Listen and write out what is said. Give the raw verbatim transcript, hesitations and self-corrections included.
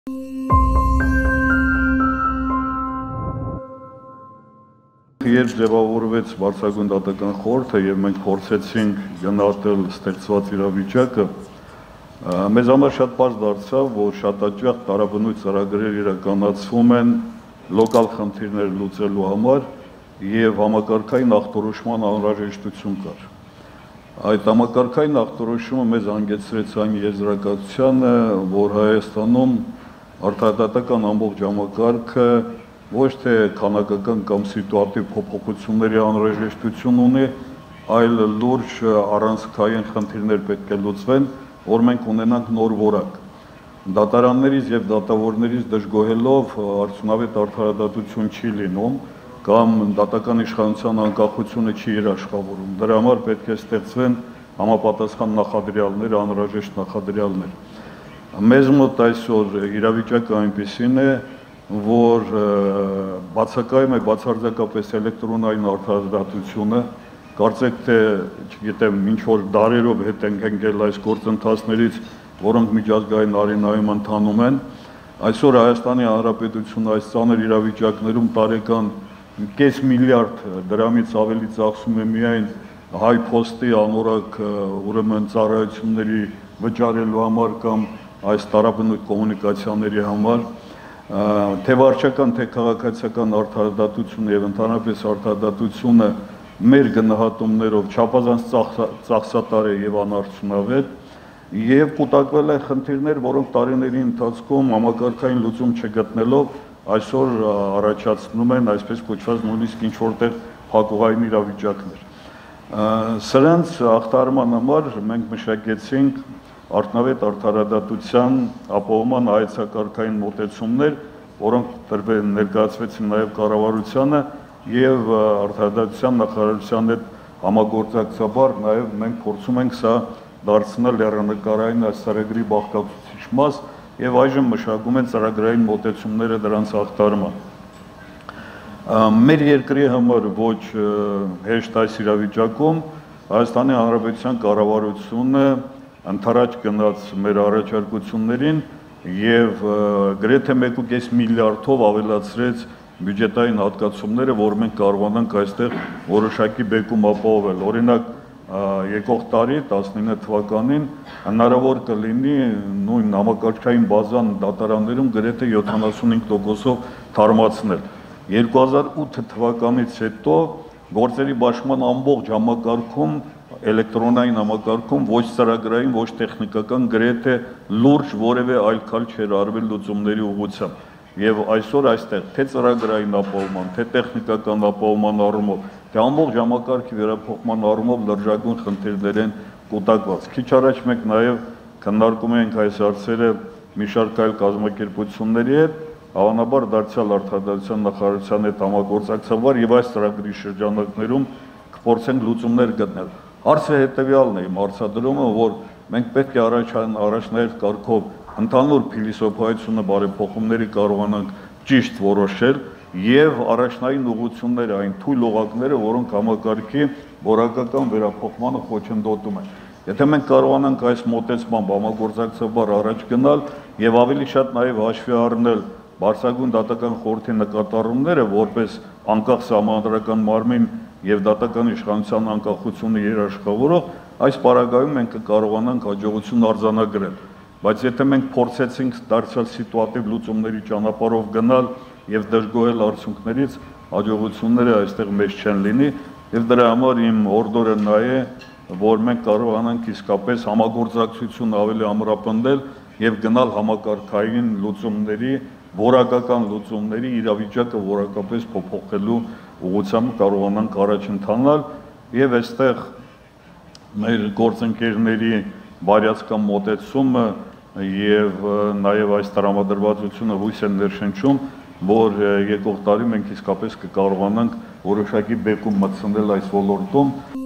Երբ ձևավորվեց վարչագույն դատական խորհուրդը եւ մենք փորձեցինք գնահատել ստեղծված իրավիճակը, մեզ համար շատ պարզ դարձավ, որ շատ հաճախ տարաբնույթ ծրագրեր իրականացվում են լոկալ խնդիրներ լուծելու համար եւ համակարգային ախտորոշման անհրաժեշտություն կար։ Այդ համակարգային ախտորոշումը մեզ հանգեցրեց այն եզրակացությանը, որ Հայաստանում արդարադատական ամբողջ համակարգը ոչ թե քանակական կամ սիտուատիվ փոփոխությունների անհրաժեշտություն ունի, այլ լուրջ առանցքային խնդիրներ պետք է լուծվեն, որ մենք ունենանք նոր որակ։ Դատարաններից եւ դատավորներից դժգոհելով արդյունավետ արդարադատություն չի լինում կամ դատական իշխանության անկախությունը չի երաշխավորում։ Դրա համար պետք է ստեղծվեն համապատասխան նախադրյալներ, անհրաժեշտ նախադրյալներ։ Մեզ մոտ այսօր իրավիճակը այնպիսին է, որ բացակայում է բացարձակապես էլեկտրոնային արդարադատությունը, կարծեք թե, չգիտեմ, ինչ որ դարերով հետ ենք ընկել այս գործընթացներից, որոնք միջազգային արենայում ընթանում են, այսօր Հայաստանի Հանրապետությունը այս ծանր իրավիճակներում տարեկան կես միլիարդ դրամից ավելի ծախսում է միայն հայ փոստի անորակ ուրեմն ծառայությունների վճարելու համար կամ այս տարաբնույթ կոմունիկացիաների համար, թե վարչական, թե քաղաքացիական արդարադատությունը եւ ընդհանրապես արդարադատությունը մեր գնահատումներով չափազանց ծախսատար է եւ անարդյունավետ եւ կուտակվել են խնդիրներ, որոնք տարիների ընթացքում համակարգային լուծում չգտնելով այսօր առաջացնում են այսպես կոչված նույնիսկ ինչ որտեղ փակուղային իրավիճակներ։ Սրանց ախտարման համար մենք մշակեցինք արդյունավետ արդարադատության ապահովման հայեցակարգային մոտեցումներ, որոնք տրվել ներկայացվեցին նաև կառավարությանը եւ արդարադատության նախարարության հետ համագործակցաբար նաև մենք փորձում ենք սա դարձնել լեռանկարային այս ծրագրի բաղկացուցիչ մաս եւ այժմ մշակում են ծրագրային մոտեցումները դրանց ախտարման։ Մեր երկրի համար ոչ հեշտ այս իրավիճակում Հայաստանի Հանրապետության կառավարությունը ընդառաջ գնաց մեր առաջարկություններին եւ գրեթե մեկ ու կես միլիարդով ավելացրեց բյուջետային հատկացումները, որ մենք կարողանանք այստեղ որոշակի բեկում ապահովել։ Օրինակ, եկող տարի տասնինը թվականին հնարավոր կլինի նույն համակարգային բազան դատարաններում գրեթե յոթանասունհինգ տոկոսով թարմացնել։ երկու հազար ութ թվականից հետո գործերի բաշխման ամբողջ համակարգում էլեկտրոնային համակարգում ոչ ծրագրային, ոչ տեխնիկական գրեթե լուրջ որևէ այլ քայլ չէր արվել լուծումների ուղղությամբ։ Եվ այսօր այստեղ թե ծրագրային ապահովման, թե տեխնիկական ապահովման առումով, թե ամբողջ համակարգի վերափոխման առումով լրջագույն խնդիրներ են կուտակված։ Քիչ առաջ մենք նաև քննարկում ենք այս հարցերը մի շարք այլ կազմակերպությունների հետ, հավանաբար դարձյալ արդարադատության նախարարության հետ համագործակցաբար եւ այս ծրագրի շրջանակներում կփորձենք լուծումներ գտնել։ Հարցը հետևյալն է, իմ հարցադրումը, որ մենք պետք է առաջնահերթ կարգով ընդհանուր փիլիսոփայությունը բարեփոխումների կարողանանք ճիշտ որոշել եւ առաջնային ուղղությունները, այն թույլ օղակները, որոնք համակարգի որակական վերափոխմանը խոչընդոտում են։ Եթե մենք կարողանանք այս մոտեցմամբ համագործակցաբար առաջ գնալ եւ ավելի շատ նաեւ հաշվի առնել Բարձրագույն դատական խորհրդի նկատառումները որպես անկախ սահմանադրական մարմին եւ դատական իշխանության անկախությունը երաշխավորող, այս պարագայում մենք կկարողանանք հաջողություն արձանագրել։ Բայց եթե մենք փորձեցինք դարձյալ սիտուատիվ լուծումների ճանապարհով գնալ եւ դժգոհել արդյունքներից, հաջողությունները այստեղ մեծ չեն լինի եւ դրա համար իմ օրդորը նա է, որ մենք կարողանանք իսկապես համագործակցություն ավելի ամրապնդել եւ գնալ համակարգային լուծումների, որակական լուծումների իրավիճակը որակապես փոփոխելու ուղղությամբ կարողանանք առաջ ընթանալ եւ այստեղ մեր գործընկերների բարյացկամ մոտեցումը եւ նաեւ այս տրամադրվածությունը հույս են ներշնչում, որ եկող տարի մենք իսկապես կկարողանանք որոշակի բեկում մտցնել այս ոլորտում։